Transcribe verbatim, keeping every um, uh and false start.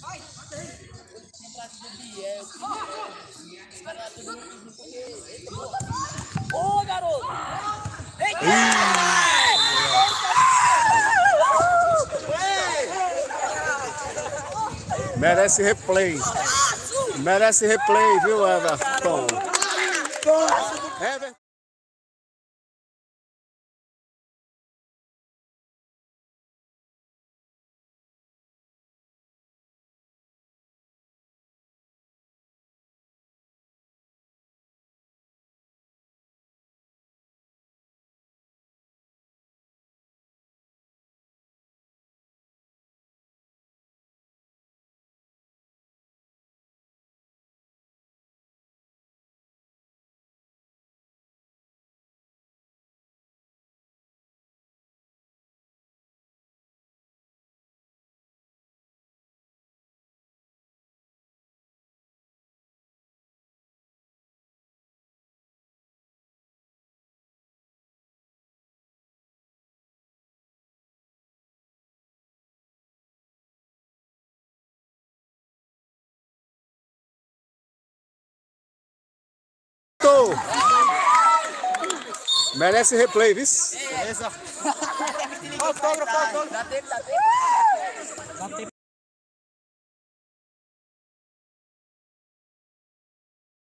Ô, garoto! Merece replay. Merece replay, viu, Everton? Everton. Merece replay, viu? Beleza. Autógrafo, autógrafo. Dá tempo, dá tempo. Dá tempo.